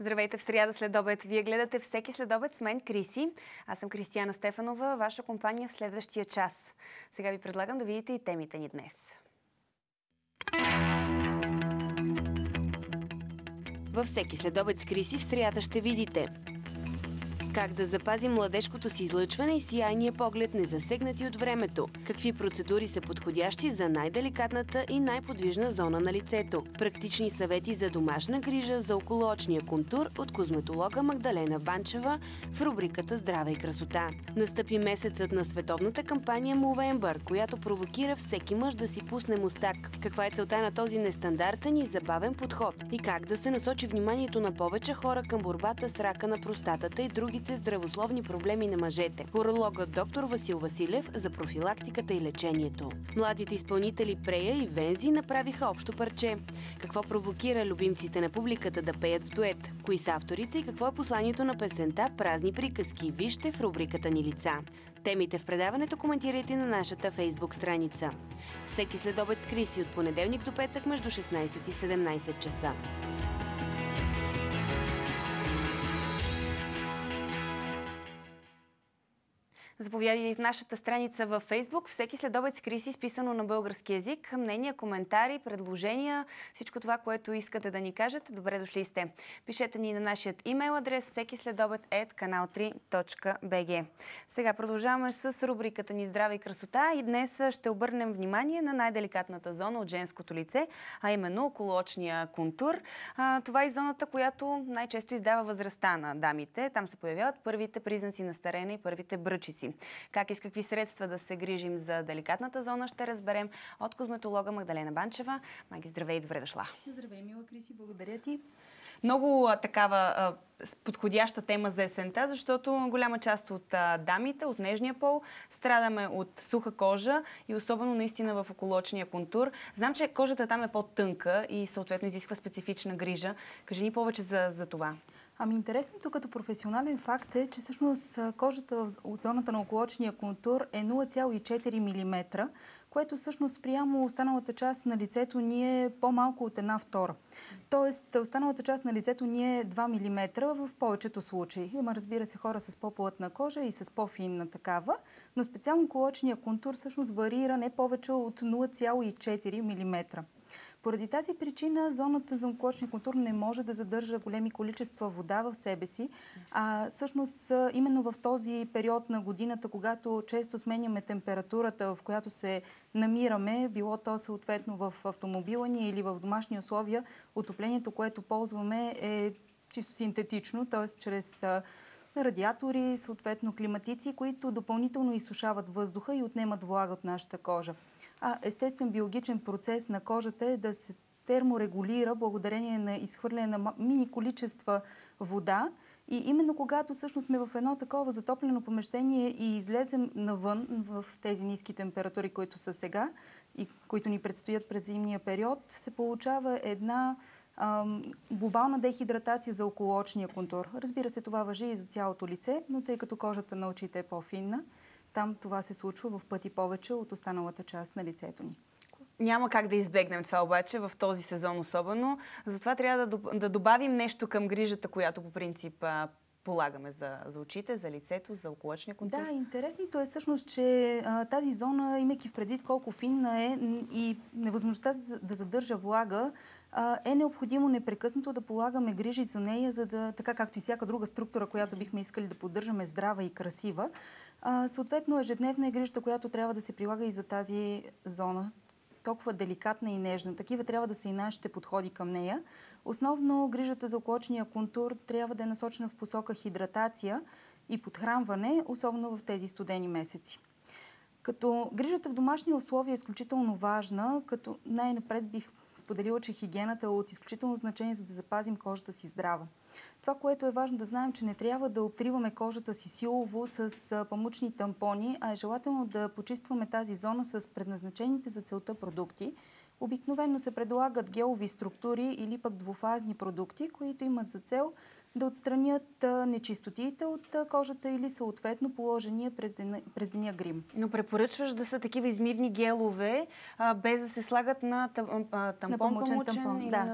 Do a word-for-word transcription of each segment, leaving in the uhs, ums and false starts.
Здравейте в сряда след обед. Вие гледате Всеки следобед с мен, Криси. Аз съм Кристияна Стефанова, ваша компания в следващия час. Сега ви предлагам да видите и темите ни днес. Във Всеки следобед с Криси в сряда ще видите как да запазим младежкото си излъчване и сияйния поглед, незасегнати от времето. Какви процедури са подходящи за най-деликатната и най-подвижна зона на лицето. Практични съвети за домашна грижа за околоочния контур от козметолога Магдалена Банчева в рубриката Здраве и красота. Настъпи месецът на световната кампания Movember, която провокира всеки мъж да си пусне мустак. Каква е целта на този нестандартен и забавен подход? И как да се насочи вниманието на повече хора към борбата с рака на простатата и други здравословни проблеми на мъжете. Урологът доктор Васил Василев за профилактиката и лечението. Младите изпълнители Прея и Вензи направиха общо парче. Какво провокира любимците на публиката да пеят в дует? Кои са авторите и какво е посланието на песента Празни приказки? Вижте в рубриката ни лица. Темите в предаването коментирайте на нашата фейсбук страница. Всеки следобед с Криси от понеделник до петък между шестнайсет и седемнайсет часа. Заповядайте в нашата страница във Фейсбук. Всеки следобед с Криси, изписано на български език. Мнения, коментари, предложения, всичко това, което искате да ни кажете, добре дошли сте. Пишете ни на нашия имейл адрес всеки следобед ет канал три точка би джи. Сега продължаваме с рубриката ни Здраве и красота и днес ще обърнем внимание на най-деликатната зона от женското лице, а именно околоочния контур. А, това е зоната, която най-често издава възрастта на дамите. Там се появяват първите признаци на старене и първите бръчици. Как и с какви средства да се грижим за деликатната зона, ще разберем от козметолога Магдалена Банчева. Маги, здравей и добре дошла. Здравей, мила Криси, благодаря ти. Много а, такава а, подходяща тема за есента, защото голяма част от а, дамите, от нежния пол, страдаме от суха кожа и особено наистина в околоочния контур. Знам, че кожата там е по-тънка и съответно изисква специфична грижа. Кажи ни повече за, за това. Ами интересното като професионален факт е, че всъщност кожата в зоната на околоочния контур е нула цяло и четири милиметра, което всъщност спрямо останалата част на лицето ни е по-малко от една втора. Тоест останалата част на лицето ни е два милиметра в повечето случаи. Има, разбира се, хора с по-плътна кожа и с по-финна такава, но специално околоочния контур всъщност варира не повече от нула цяло и четири милиметра. Поради тази причина зоната за околоочния контур не може да задържа големи количества вода в себе си, а всъщност именно в този период на годината, когато често сменяме температурата, в която се намираме, било то съответно в автомобила ни или в домашни условия, отоплението, което ползваме е чисто синтетично, т.е. чрез радиатори, съответно климатици, които допълнително изсушават въздуха и отнемат влага от нашата кожа. А естествен биологичен процес на кожата е да се терморегулира благодарение на изхвърляне на мини количества вода. И именно когато всъщност сме в едно такова затоплено помещение и излезем навън в тези ниски температури, които са сега и които ни предстоят през зимния период, се получава една ам, глобална дехидратация за околоочния контур. Разбира се, това важи и за цялото лице, но тъй като кожата на очите е по-финна, там това се случва в пъти повече от останалата част на лицето ни. Няма как да избегнем това обаче в този сезон особено. Затова трябва да, да добавим нещо към грижата, която по принцип полагаме за, за очите, за лицето, за околоочния контур. Да, интересното е всъщност, че а, тази зона, имайки в предвид колко финна е и невъзможността да, да задържа влага, а, е необходимо непрекъснато да полагаме грижи за нея, за да, така както и всяка друга структура, която бихме искали да поддържаме здрава и красива. А, съответно, ежедневна е грижата, която трябва да се прилага и за тази зона, толкова деликатна и нежна. Такива трябва да са и нашите подходи към нея. Основно грижата за околоочния контур трябва да е насочена в посока хидратация и подхранване, особено в тези студени месеци. Като грижата в домашни условия е изключително важна, като най-напред бих споделила, че хигиената е от изключително значение, за да запазим кожата си здрава. Това, което е важно да знаем, че не трябва да обтриваме кожата си силово с памучни тампони, а е желателно да почистваме тази зона с предназначените за целта продукти. Обикновено се предлагат гелови структури или пък двуфазни продукти, които имат за цел да отстранят нечистотиите от кожата или съответно положения през деня, през деня грим. Но препоръчваш да са такива измивни гелове, а, без да се слагат на тампон, на памучен тампон, или да. на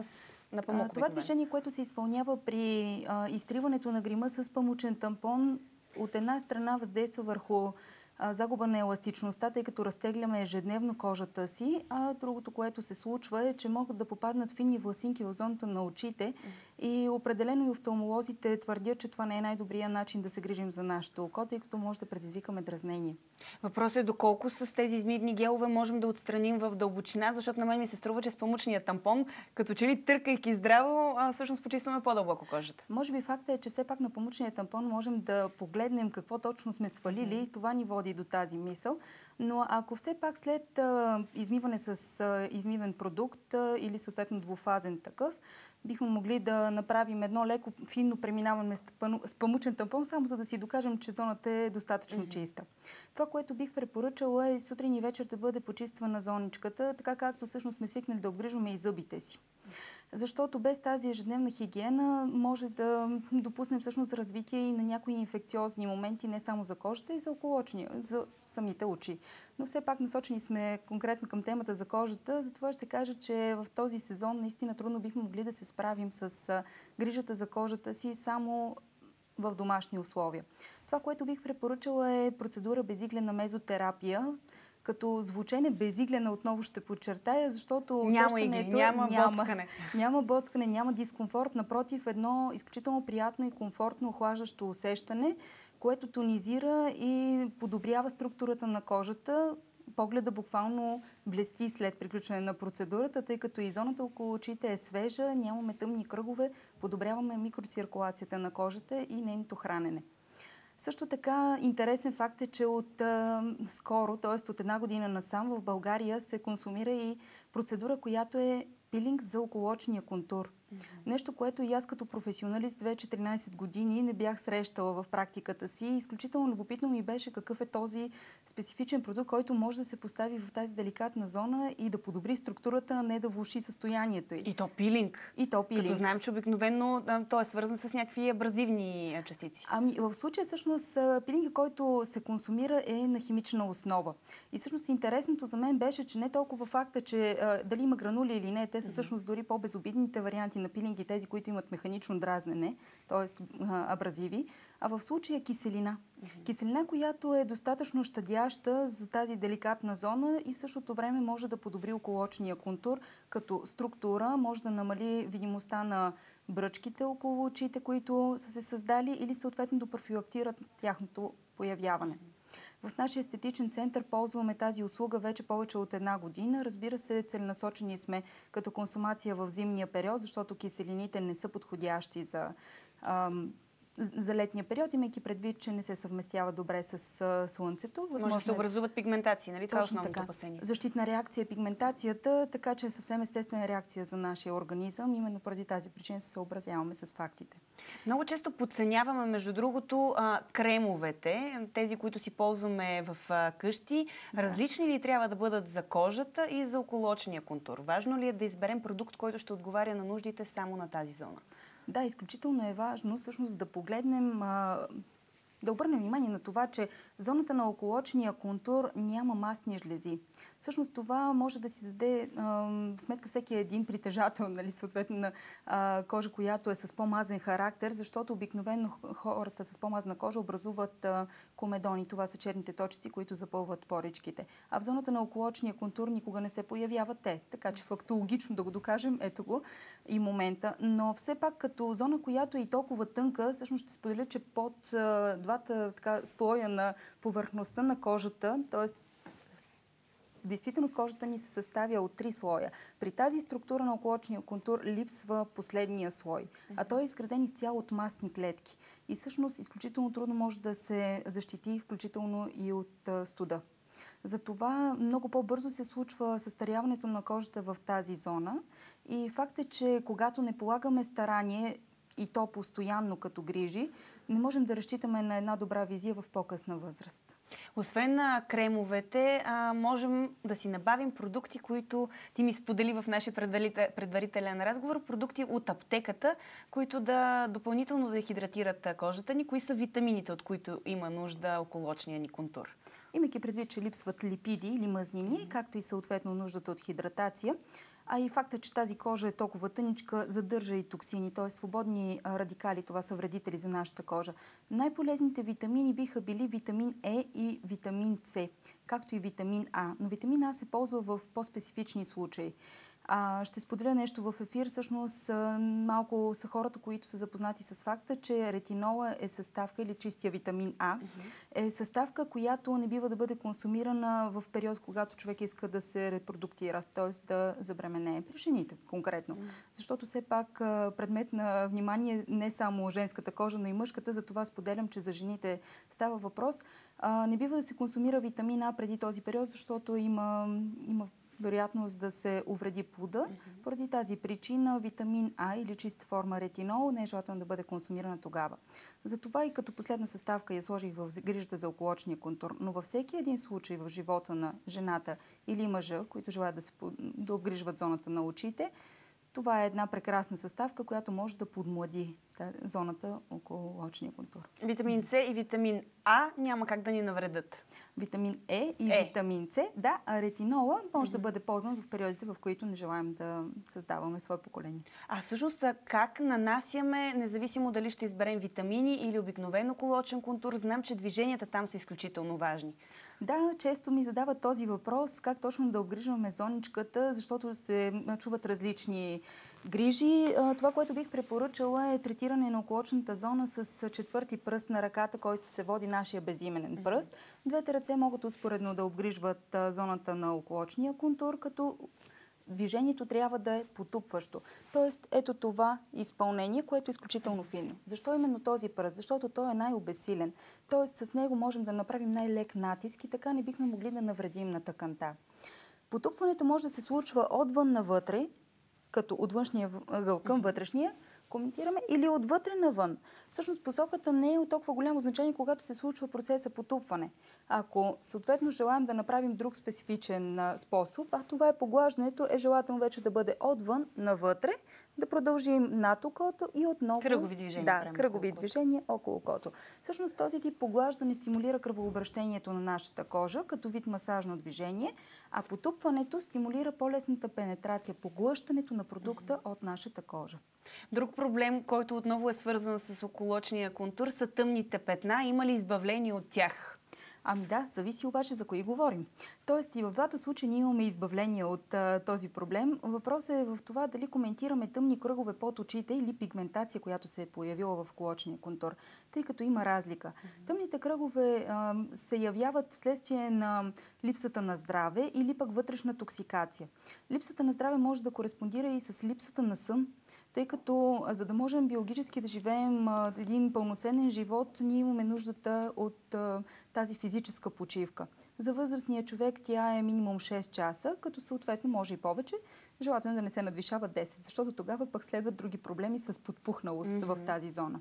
на памук. Това движение, което се изпълнява при а, изтриването на грима с памучен тампон, от една страна въздейства върху а, загуба на еластичността, тъй като разтегляме ежедневно кожата си, а другото, което се случва е, че могат да попаднат фини власинки в зоната на очите и определено и офталмолозите твърдят, че това не е най-добрият начин да се грижим за нашето око, тъй като може да предизвикаме дразнение. Въпросът е доколко с тези измивни гелове можем да отстраним в дълбочина, защото на мен ми се струва, че с памучния тампон, като че ли търкайки здраво, а, всъщност почистваме по-дълбоко кожата. Може би факта е, че все пак на памучния тампон можем да погледнем какво точно сме свалили. Mm-hmm. Това ни води до тази мисъл. Но ако все пак след а, измиване с а, измивен продукт а, или съответно двуфазен такъв, бихме могли да направим едно леко финно преминаване с памучен тампон, само за да си докажем, че зоната е достатъчно mm-hmm. чиста. Това, което бих препоръчала е сутрин и вечер да бъде почиствана зоничката, така както всъщност сме свикнали да обгрижваме и зъбите си. Защото без тази ежедневна хигиена може да допуснем всъщност развитие и на някои инфекциозни моменти, не само за кожата, и за околоочния, за самите очи. Но все пак насочени сме конкретно към темата за кожата, затова ще кажа, че в този сезон наистина трудно бихме могли да се справим с грижата за кожата си само в домашни условия. Това, което бих препоръчала, е процедура безиглена мезотерапия, като звучене безиглена, отново ще подчертая, защото няма игли, няма, няма боцкане. Няма боцкане, няма дискомфорт. Напротив, едно изключително приятно и комфортно охлаждащо усещане, което тонизира и подобрява структурата на кожата. Погледа буквално блести след приключване на процедурата, тъй като и зоната около очите е свежа, нямаме тъмни кръгове, подобряваме микроциркулацията на кожата и нейното хранене. Също така интересен факт е, че от а, скоро, т.е. от една година насам, в България се консумира и процедура, която е пилинг за околоочния контур. Mm-hmm. Нещо, което и аз като професионалист вече тринайсет години не бях срещала в практиката си. Изключително любопитно ми беше какъв е този специфичен продукт, който може да се постави в тази деликатна зона и да подобри структурата, а не да влоши състоянието й. И то пилинг. И то пилинг. Като знаем, че обикновено той е свързан с някакви абразивни частици. Ами в случая всъщност пилинга, който се консумира, е на химична основа. И всъщност интересното за мен беше, че не толкова факта, че а, дали има гранули или не, те са всъщност дори по-безобидните варианти на пилинги, тези, които имат механично дразнене, т.е. абразиви, а в случая киселина. Mm-hmm. Киселина, която е достатъчно щадяща за тази деликатна зона и в същото време може да подобри околоочния контур като структура, може да намали видимостта на бръчките около очите, които са се създали, или съответно да профилактират тяхното появяване. В нашия естетичен център ползваме тази услуга вече повече от една година. Разбира се, целенасочени сме като консумация в зимния период, защото киселините не са подходящи за, ам, за летния период, имайки предвид, че не се съвместява добре с а, слънцето. Възможно може да образуват пигментации, нали? Това е основното опасение. Защитна реакция е пигментацията, така че е съвсем естествена реакция за нашия организъм. Именно поради тази причина се съобразяваме с фактите. Много често подценяваме, между другото, кремовете, тези, които си ползваме в къщи. Да. Различни ли трябва да бъдат за кожата и за околоочния контур? Важно ли е да изберем продукт, който ще отговаря на нуждите само на тази зона? Да, изключително е важно всъщност да погледнем, да обърнем внимание на това, че зоната на околоочния контур няма масни жлези. Всъщност това може да си даде а, сметка всеки един притежател, нали, съответно на а, кожа, която е с по-мазен характер, защото обикновено хората с по-мазна кожа образуват а, комедони. Това са черните точици, които запълват поричките. А в зоната на околоочния контур никога не се появяват те. Така че фактологично да го докажем, ето го и момента. Но все пак като зона, която е и толкова тънка, всъщност ще споделя, че под а, двата така, слоя на повърхността на кожата, т.е. в действителност кожата ни се съставя от три слоя. При тази структура на околоочния контур липсва последния слой, а той е изграден изцяло от мастни клетки. И всъщност изключително трудно може да се защити, включително и от студа. Затова много по-бързо се случва състаряването на кожата в тази зона. И факт е, че когато не полагаме старание, и то постоянно като грижи, не можем да разчитаме на една добра визия в по-късна възраст. Освен на кремовете, а, можем да си набавим продукти, които ти ми сподели в нашия предварителен разговор, продукти от аптеката, които да допълнително да хидратират кожата ни. Кои са витамините, от които има нужда околоочния ни контур? Имайки предвид, че липсват липиди или мазнини, както и съответно нуждата от хидратация, А и факта, че тази кожа е толкова тъничка, задържа и токсини, т.е. свободни радикали, това са вредители за нашата кожа. Най-полезните витамини биха били витамин Е и витамин С, както и витамин А. Но витамин А се ползва в по-специфични случаи. А, ще споделя нещо в ефир. Всъщност малко са хората, които са запознати с факта, че ретинола е съставка или чистия витамин А. Е съставка, която не бива да бъде консумирана в период, когато човек иска да се репродуктира, т.е. да забременее. При жените конкретно. Защото все пак предмет на внимание не само женската кожа, но и мъжката. Затова споделям, че за жените става въпрос. А, не бива да се консумира витамин А преди този период, защото има, има вероятност да се увреди плода. Mm-hmm. Поради тази причина витамин А или чиста форма ретинол не е желателно да бъде консумирана тогава. Затова и като последна съставка я сложих в грижата за околочния контур. Но във всеки един случай в живота на жената или мъжа, които желаят да се да обгрижват зоната на очите, това е една прекрасна съставка, която може да подмлади зоната около очния контур. Витамин С и витамин А няма как да ни навредят. Витамин Е и е. витамин С, да, а ретинола може mm-hmm. да бъде ползван в периодите, в които не желаем да създаваме свое поколение. А всъщност как нанасяме, независимо дали ще изберем витамини или обикновен околоочен контур, знам, че движенията там са изключително важни. Да, често ми задават този въпрос, как точно да обгрижваме зоничката, защото се чуват различни грижи. Това, което бих препоръчала е третиране на околочната зона с четвърти пръст на ръката, който се води нашия безименен пръст. Двете ръце могат успоредно да обгрижват зоната на околочния контур, като движението трябва да е потупващо. Тоест, ето това изпълнение, което е изключително финно. Защо именно този пръст? Защото той е най-обесилен. Тоест, с него можем да направим най-лек натиск и така не бихме могли да навредим на тъканта. Потупването може да се случва отвън навътре, като от външния ъгъл към вътрешния, коментираме, или отвътре навън. Всъщност посоката не е от толкова голямо значение, когато се случва процеса потупване. Ако съответно желаем да направим друг специфичен а, способ, а това е поглаждането, е желателно вече да бъде отвън навътре, да продължим над окото и отново... Кръгови движения. Да, кръгови движения около окото. Всъщност този тип поглаждане стимулира кръвообращението на нашата кожа като вид масажно движение, а потупването стимулира по-лесната пенетрация, поглъщането на продукта mm-hmm. от нашата кожа. Друг проблем, който отново е свързан с околочния контур, са тъмните петна. Има ли избавление от тях? Ами да, зависи обаче за кои говорим. Тоест и в двата случая ние имаме избавление от а, този проблем. Въпросът е в това дали коментираме тъмни кръгове под очите или пигментация, която се е появила в околочния контур, тъй като има разлика. Mm-hmm. Тъмните кръгове а, се явяват вследствие на липсата на здраве или пък вътрешна токсикация. Липсата на здраве може да кореспондира и с липсата на сън, тъй като за да можем биологически да живеем а, един пълноценен живот, ние имаме нуждата от а, тази физическа почивка. За възрастния човек тя е минимум шест часа, като съответно може и повече. Желателно да не се надвишава десет, защото тогава пък следват други проблеми с подпухналост mm-hmm. в тази зона.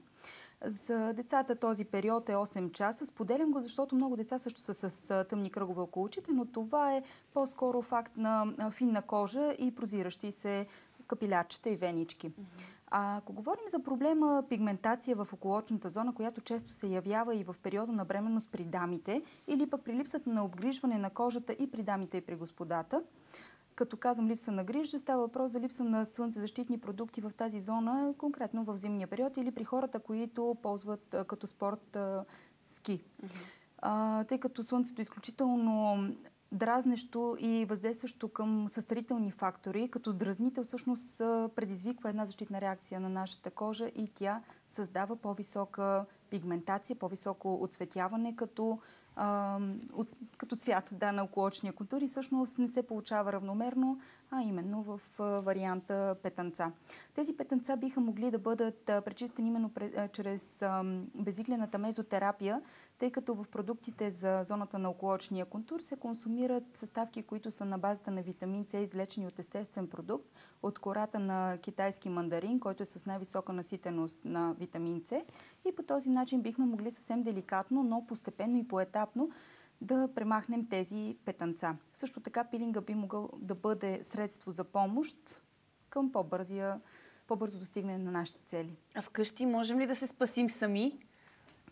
За децата този период е осем часа. Споделям го, защото много деца също са с тъмни кръгове около очите, но това е по-скоро факт на финна кожа и прозиращи се капилярчета и венички. Mm-hmm. А ако говорим за проблема пигментация в околочната зона, която често се явява и в периода на бременност при дамите, или пък при липсата на обгрижване на кожата и при дамите и при господата, като казвам липса на грижа, става въпрос за липса на слънцезащитни продукти в тази зона, конкретно в зимния период или при хората, които ползват а, като спорт а, ски. Mm-hmm. А, тъй като слънцето е изключително дразнещо и въздействащо към състарителни фактори, като дразнител всъщност предизвиква една защитна реакция на нашата кожа и тя създава по-висока пигментация, по-високо отцветяване като, а, от, като цвят да, на околочния контур и всъщност не се получава равномерно, а именно в а, варианта петънца. Тези петънца биха могли да бъдат а, пречистени именно през, а, чрез а, безиглената мезотерапия, тъй като в продуктите за зоната на околочния контур се консумират съставки, които са на базата на витамин С, извлечени от естествен продукт, от кората на китайски мандарин, който е с най-висока наситеност на витамин С. И по този начин бихме могли съвсем деликатно, но постепенно и поетапно да премахнем тези петънца. Също така пилинга би могъл да бъде средство за помощ към по-бързия, по-бързо достигане на нашите цели. А вкъщи можем ли да се спасим сами?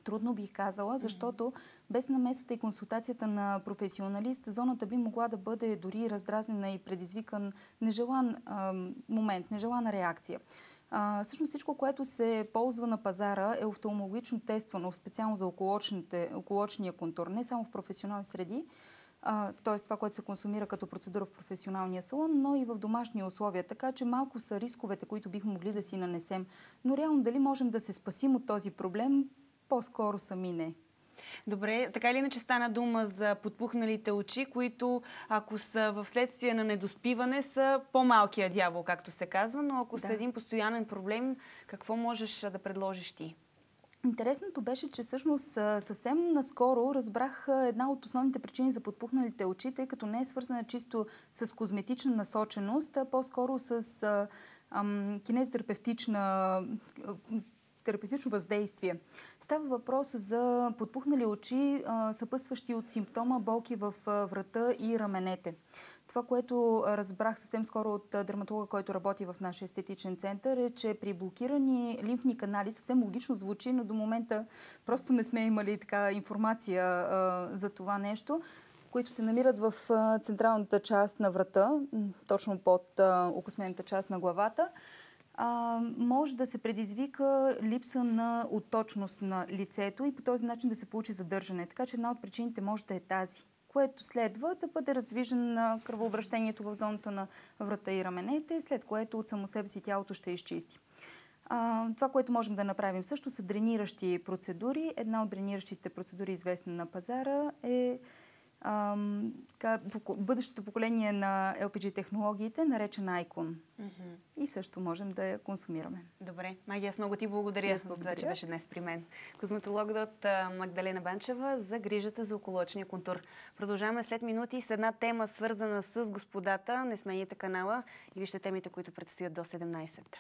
Трудно бих казала, защото без намесата и консултацията на професионалист, зоната би могла да бъде дори раздразнена и предизвикан нежелан а, момент, нежелана реакция. А, всъщност всичко, което се ползва на пазара, е офталмологично тествано, специално за околоочния контур, не само в професионални среди, т.е. това, което се консумира като процедура в професионалния салон, но и в домашни условия. Така че малко са рисковете, които бихме могли да си нанесем. Но реално дали можем да се спасим от този проблем, по-скоро сами не. Добре, така или иначе стана дума за подпухналите очи, които ако са в следствие на недоспиване, са по-малкия дявол, както се казва, но ако да. са един постоянен проблем, какво можеш да предложиш ти? Интересното беше, че всъщност съвсем наскоро разбрах една от основните причини за подпухналите очи, тъй като не е свързана чисто с козметична насоченост, а по-скоро с кинезитерапевтична терапевтично въздействие. Става въпрос за подпухнали очи, съпътстващи от симптома болки в врата и раменете. Това, което разбрах съвсем скоро от дерматолога, който работи в нашия естетичен център, е, че при блокирани лимфни канали, съвсем логично звучи, но до момента просто не сме имали така информация а, за това нещо, които се намират в а, централната част на врата, точно под а, окосмената част на главата, а, може да се предизвика липса на отточност на лицето и по този начин да се получи задържане. Така че една от причините може да е тази, което следва да бъде раздвижен на кръвообращението в зоната на врата и раменете, след което от само себе си тялото ще изчисти. А, това, което можем да направим също, са дрениращи процедури. Една от дрениращите процедури, известна на пазара, е а, така, бъдещото поколение на ел пи джи технологиите, наречена Icon. Mm-hmm. И също можем да я консумираме. Добре. Маги, аз много ти благодаря за това, че беше днес при мен. Козметологът Магдалена Банчева за грижата за околоочния контур. Продължаваме след минути с една тема, свързана с господата. Не смените канала и вижте темите, които предстоят до седемнайсет.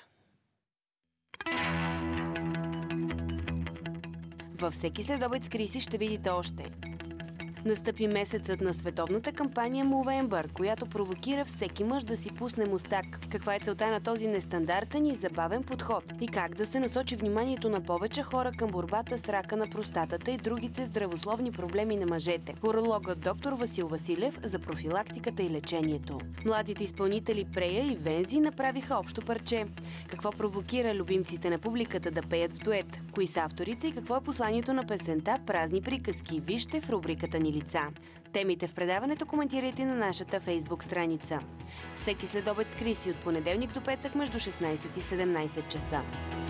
Във всеки следобед с Криси ще видите още. Настъпи месецът на световната кампания Movember, която провокира всеки мъж да си пусне мустак. Каква е целта на този нестандартен и забавен подход? И как да се насочи вниманието на повече хора към борбата с рака на простатата и другите здравословни проблеми на мъжете? Урологът доктор Васил Василев за профилактиката и лечението. Младите изпълнители Прея и Вензи направиха общо парче. Какво провокира любимците на публиката да пеят в дует? Кои са авторите и какво е посланието на песента "Празни приказки"? Вижте в рубриката ни лица. Темите в предаването коментирайте на нашата фейсбук страница. Всеки следобед с Криси от понеделник до петък между шестнайсет и седемнайсет часа.